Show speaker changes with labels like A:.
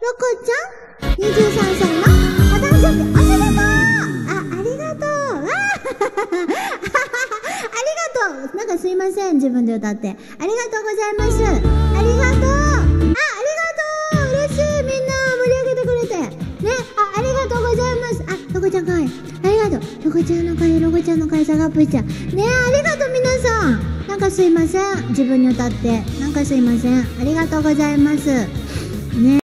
A: こちゃん、23歳のお誕生日おめでとう。ありがとう。ありがとう。なんかすいません、自分で歌って。ありがとうございます。ありがとう。ありがとう。嬉しい。みんな盛り上げてくれて。ね。ありがとうございます。ロコちゃんかわいい。ありがとう。ロコちゃんの会、ロコちゃんの会、サガップちゃん。ね、ありがとう皆さん。なんかすいません。自分に歌って。なんかすいません。ありがとうございます。ね。